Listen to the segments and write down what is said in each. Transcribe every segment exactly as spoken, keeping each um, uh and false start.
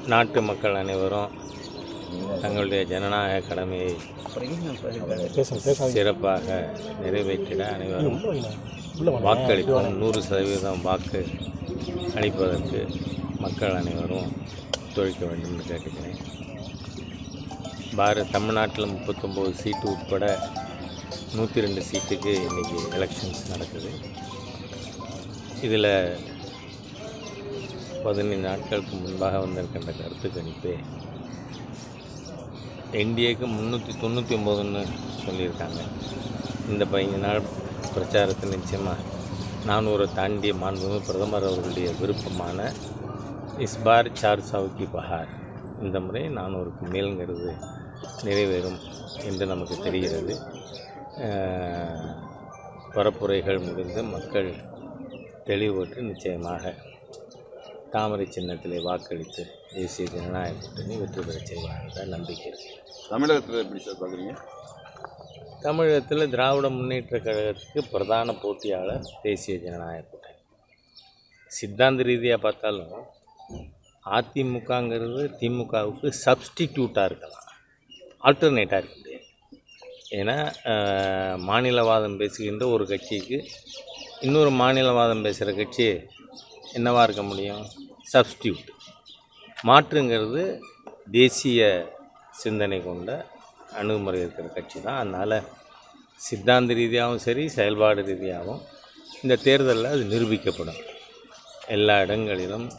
நாட்டு மக்கள் அனைவரும் தங்களுடைய ஜனநாயக கடமையை சிறப்பாக நிறைவேற்றிட அனைவரும் வாக்களிப்போம். நூறு சதவீதம் வாக்கு அளிப்பதற்கு மக்கள் அனைவரும் ஒத்துழைக்க வேண்டும் என்று கேட்டுக்கிறேன். பாரத் தமிழ்நாட்டில் முப்பத்தொம்போது சீட்டு உட்பட நூற்றி ரெண்டு சீட்டுக்கு இன்றைக்கி எலெக்ஷன்ஸ் நடக்குது. இதில் பதினைந்து நாட்களுக்கு முன்பாக வந்திருக்கின்ற கருத்து கணிப்பு என்டிஏக்கு முந்நூற்றி தொண்ணூற்றி ஒம்போதுன்னு சொல்லியிருக்காங்க. இந்த பதினஞ்சு நாள் பிரச்சாரத்தை நிச்சயமாக நானூறு தாண்டிய மாண்புமிகு பிரதமர் அவர்களுடைய விருப்பமான இஸ்பார் சார் சவுக்கி பஹார் இந்த முறை நானூறுக்கு மேல்ங்கிறது நிறைவேறும் என்று நமக்கு தெரிகிறது. பரப்புரைகள் முடிந்து மக்கள் தெளிவுற்று நிச்சயமாக தாமரை சின்னத்திலே வாக்களித்து தேசிய ஜனநாயக கூட்டணி வெற்றி பெற செய்வார்கள் நம்பிக்கை இருக்குது. தமிழகத்தில் எப்படி சார் பார்க்குறீங்க? தமிழகத்தில் திராவிட முன்னேற்ற கழகத்துக்கு பிரதான போட்டியாளர் தேசிய ஜனநாயக கூட்டணி. சித்தாந்த ரீதியாக பார்த்தாலும் அதிமுகங்கிறது திமுகவுக்கு சப்ஸ்டிடியூட்டாக இருக்கலாம், ஆல்டர்னேட்டாக இருக்க முடியாது. ஏன்னா மாநிலவாதம் பேசுகின்ற ஒரு கட்சிக்கு இன்னொரு மாநிலவாதம் பேசுகிற கட்சி என்னவாக இருக்க முடியும்? சப்ஸ்டியூட். மாற்றுங்கிறது தேசிய சிந்தனை கொண்ட அணுகுமுறை இருக்கிற கட்சி தான். அதனால் சித்தாந்த ரீதியாகவும் சரி செயல்பாடு ரீதியாகவும் இந்த தேர்தலில் அது நிரூபிக்கப்படும். எல்லா இடங்களிலும்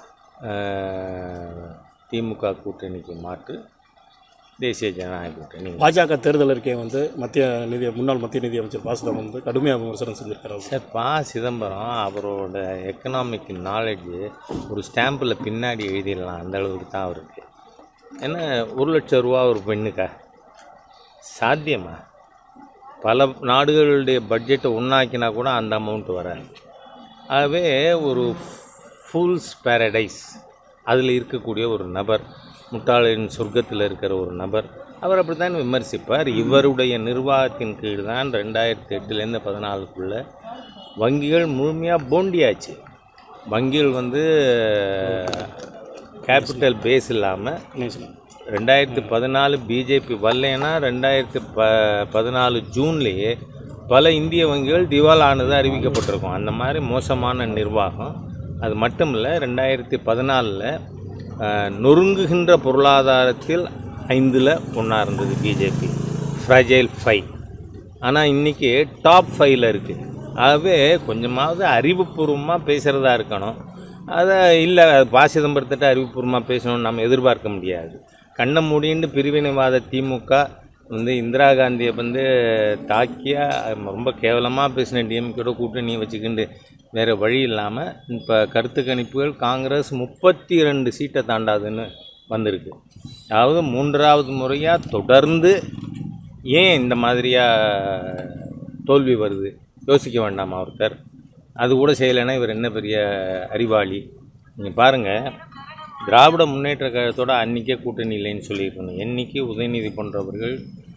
திமுக கூட்டணிக்கு மாற்று தேசிய ஜனநாயக கூட்டணி. பாஜக தேர்தல் அறிக்கை வந்து மத்திய நிதி முன்னாள் மத்திய நிதி அமைச்சர் ப சிதம்பரம் வந்து கடுமையாக விமர்சனம் செஞ்சிருக்காரு. சார், ப சிதம்பரம் அவரோட எக்கனாமிக் நாலேஜு ஒரு ஸ்டாம்பில் பின்னாடி எழுதிடலாம், அந்த அளவுக்கு தான் அவருக்கு. ஏன்னா ஒரு லட்சம் ரூபா ஒரு பெண்ணுக்கா சாத்தியமா? பல நாடுகளுடைய பட்ஜெட்டை ஒன்றாக்கினா கூட அந்த அமௌண்ட் வராது. ஆகவே ஒரு ஃபூல்ஸ் பேரடைஸ் அதில் இருக்கக்கூடிய ஒரு நபர், முட்டாளின் சொர்க்கத்தில் இருக்கிற ஒரு நபர், அவர் அப்படி தான் விமர்சிப்பார். இவருடைய நிர்வாகத்தின் கீழ் தான் ரெண்டாயிரத்தி எட்டுலேருந்து பதினாலுக்குள்ளே வங்கிகள் முழுமையாக போண்டியாச்சு. வங்கிகள் வந்து கேபிட்டல் பேஸ் இல்லாமல் ரெண்டாயிரத்தி பதினாலு பிஜேபி வரலைன்னா ரெண்டாயிரத்தி ப பதினாலு ஜூன்லேயே பல இந்திய வங்கிகள் திவால் ஆனது அறிவிக்கப்பட்டிருக்கும். அந்த மாதிரி மோசமான நிர்வாகம். அது மட்டும் இல்லை, ரெண்டாயிரத்தி பதினாலில் நொறுங்குகின்ற பொருளாதாரத்தில் ஐந்தில் ஒன்றா இருந்தது பிஜேபி, ஃப்ராஜைல் ஃபைவ். ஆனால் இன்றைக்கி டாப் ஃபைவ்ல இருக்குது. ஆகவே கொஞ்சமாவது அறிவுபூர்வமாக பேசுகிறதா இருக்கணும். அதை இல்லை ப சிதம்பரத்திட்ட அறிவுபூர்வமாக பேசணும்னு நம்ம எதிர்பார்க்க முடியாது. கண்ணை மூடிண்டு பிரிவினைவாத திமுக வந்து இந்திரா காந்தியை வந்து தாக்கியா ரொம்ப கேவலமாக பேசின டிஎம்கேட கூட்டணியை வச்சுக்கிண்டு வேறு வழி இல்லாமல் இப்போ கருத்து கணிப்புகள் காங்கிரஸ் முப்பத்தி ரெண்டு சீட்டை தாண்டாதுன்னு வந்திருக்கு. அதாவது மூன்றாவது முறையாக தொடர்ந்து ஏன் இந்த மாதிரியாக தோல்வி வருது யோசிக்க வேண்டாமா ஒருத்தர்? அது கூட செய்யலைன்னா இவர் என்ன பெரிய அறிவாளி? நீங்கள் பாருங்கள், திராவிட முன்னேற்ற கழகத்தோட அன்றைக்கே கூட்டணி இல்லைன்னு சொல்லியிருக்கணும். என்றைக்கு உதயநிதி போன்றவர்கள்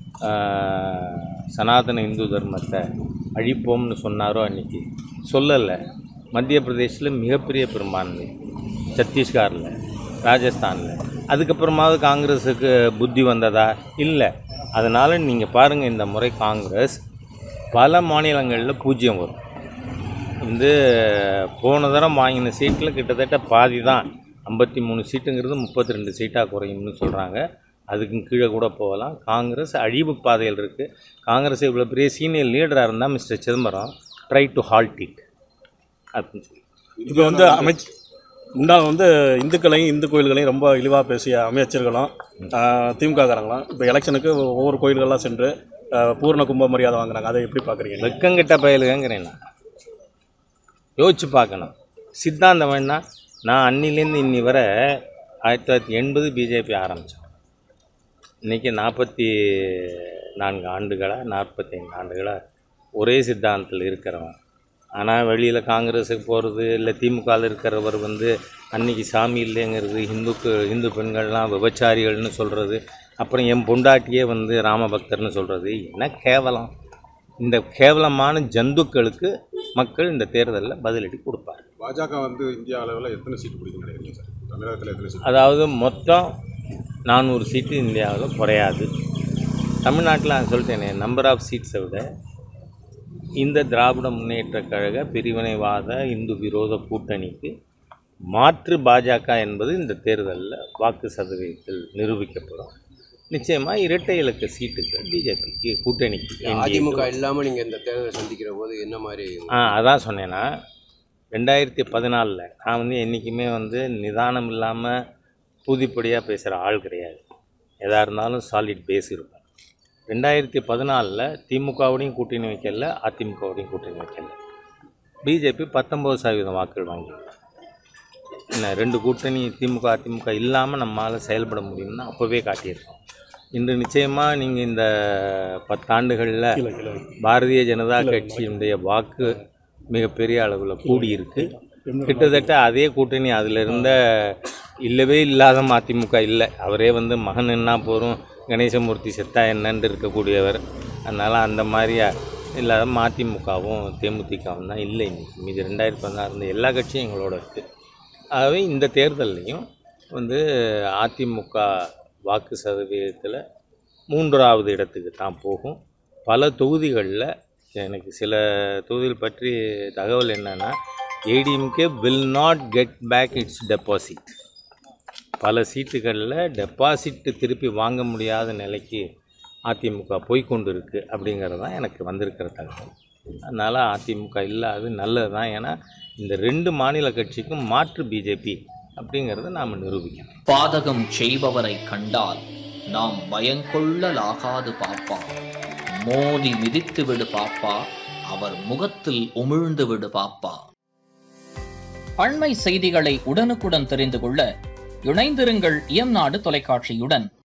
சனாதன இந்து தர்மத்தை அழிப்போம்னு சொன்னாரோ அன்றைக்கி சொல்லலை. மத்திய பிரதேசில் மிகப்பெரிய பெரும்பான்மை, சத்தீஸ்கரில், ராஜஸ்தானில். அதுக்கப்புறமாவது காங்கிரஸுக்கு புத்தி வந்ததா? இல்லை. அதனால் நீங்கள் பாருங்கள், இந்த முறை காங்கிரஸ் பல மாநிலங்களில் பூஜ்ஜியம் வரும். வந்து போன தரம் வாங்கின சீட்டில் கிட்டத்தட்ட பாதி தான், ஐம்பத்தி மூணு சீட்டுங்கிறது முப்பத்தி ரெண்டு சீட்டாக குறையும்னு சொல்கிறாங்க. அதுக்கு கீழே கூட போகலாம். காங்கிரஸ் அழிவு பாதையில் இருக்குது. காங்கிரஸ் இவ்வளோ பெரிய சீனியர் லீடராக இருந்தால் Mr Chidambaram try to halt it அப்படின்னு சொல்லி. இப்போ வந்து அமைச்ச முன்னாள் வந்து இந்துக்களையும் இந்து கோயில்களையும் ரொம்ப இழிவாக பேசிய அமைச்சர்களும் திமுக காரங்களும் இப்போ எலெக்ஷனுக்கு ஒவ்வொரு கோயில்கள்லாம் சென்று பூர்ண கும்ப மரியாதை வாங்குறாங்க. அதை எப்படி பார்க்குறீங்க? வெக்கங்கிட்ட பயலுங்கிறேன் நான். யோசிச்சு பார்க்கணும். சித்தாந்தம் வேணா, நான் அன்னிலேருந்து இன்னி வரை ஆயிரத்தி தொள்ளாயிரத்தி எண்பது பிஜேபி ஆரம்பித்தோம். இன்றைக்கி நாற்பத்தி நான்கு ஆண்டுகளாக நாற்பத்தைந்து ஆண்டுகளாக ஒரே சித்தாந்தத்தில் இருக்கிறவன். ஆனால் வெளியில் காங்கிரஸுக்கு போகிறது, இல்லை திமுகவில் இருக்கிறவர் வந்து அன்றைக்கி சாமி இல்லைங்கிறது, ஹிந்துக்கு ஹிந்து பெண்கள்லாம் விபச்சாரிகள்னு சொல்கிறது, அப்புறம் என் பொண்டாட்டியே வந்து ராமபக்தர்னு சொல்கிறது. என்ன கேவலம்! இந்த கேவலமான ஜந்துக்களுக்கு மக்கள் இந்த தேர்தலில் பதிலடி கொடுப்பார். பாஜக வந்து இந்தியா அளவில் எத்தனை சீட்டு பிடிக்கும் நினைக்கிறீங்க சார்? அதாவது மொத்தம் நானூறு சீட்டு இந்தியாவில் குறையாது. தமிழ்நாட்டில் நான் சொல்லிட்டேனே, நம்பர் ஆஃப் சீட்ஸை விட இந்த திராவிட முன்னேற்ற கழக பிரிவினைவாத இந்து விரோத கூட்டணிக்கு மாற்று பாஜக என்பது இந்த தேர்தலில் வாக்கு சதவீதத்தில் நிரூபிக்கப்படும். நிச்சயமாக இரட்டை இலக்க சீட்டுகள் பிஜேபிக்கு கூட்டணிக்கு. அதிமுக இல்லாமல் நீங்கள் இந்த தேர்தலை சந்திக்கிற போது என்ன மாதிரி? ஆ அதான் சொன்னேன்னா, ரெண்டாயிரத்தி பதினாலில் நான் வந்து என்றைக்குமே வந்து நிதானம் இல்லாமல் பூதிப்படியாக பேசுகிற ஆள் கிடையாது. எதாக இருந்தாலும் சாலிட் பேஸ் இருக்கும். ரெண்டாயிரத்தி பதினாலில் திமுகவோடையும் கூட்டணி வைக்கல, அதிமுகவோடையும் கூட்டணி வைக்கல. பிஜேபி பத்தொம்பது சதவீதம் வாக்குகள் வாங்கிடுது. என்ன ரெண்டு கூட்டணி திமுக அதிமுக இல்லாமல் நம்மளால் செயல்பட முடியும்னா அப்போவே காட்டியிருக்கோம். இன்று நிச்சயமாக நீங்கள் இந்த பத்தாண்டுகளில் பாரதிய ஜனதா கட்சியினுடைய வாக்கு மிகப்பெரிய அளவில் கூடியிருக்கு. கிட்டத்தட்ட அதே கூட்டணி அதில் இருந்த இல்லவே இல்லாத மதிமுக இல்லை. அவரே வந்து மகன் என்ன போகிறோம், கணேசமூர்த்தி செத்தா என்னன்னு இருக்கக்கூடியவர். அதனால் அந்த மாதிரி இல்லாத மதிமுகவும் தேமுதிகவும் தான் இல்லை. இன்றைக்கி மீது ரெண்டாயிரத்தி பதினாறு இருந்த எல்லா கட்சியும் எங்களோட இருக்குது. ஆகவே இந்த தேர்தல்லையும் வந்து அதிமுக வாக்கு சதவீதத்தில் மூன்றாவது இடத்துக்கு தான் போகும். பல தொகுதிகளில் எனக்கு சில தொகுதிகள் பற்றி தகவல் என்னென்னா, ADMK will not get back its deposit. பல சீட்டுகளில் டெபாசிட்டு திருப்பி வாங்க முடியாத நிலைக்கு அதிமுக போய்கொண்டு இருக்குது அப்படிங்கிறது தான் எனக்கு வந்திருக்கிற தகவல். அதனால் அதிமுக இல்லாது நல்லது தான். ஏன்னா இந்த ரெண்டு மாநில கட்சிக்கும் மாற்று பிஜேபி அப்படிங்கிறத நாம் நிரூபிக்கணும். பாதகம் செய்பவரை கண்டால் நாம் பயங்கொள்ளலாகாது பாப்பா, மோதி மிதித்து விடு பாப்பா, அவர் முகத்தில் உமிழ்ந்து விடு பாப்பா. அண்மை செய்திகளை உடனுக்குடன் தெரிந்து கொள்ள இணைந்திருங்கள் இயம்நாடு தொலைக்காட்சியுடன்.